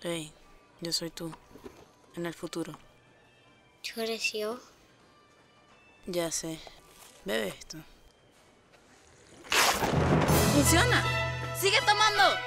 Hey, yo soy tú, en el futuro. ¿Tú eres yo? Ya sé. Bebe esto. ¡Funciona! ¡Sigue tomando!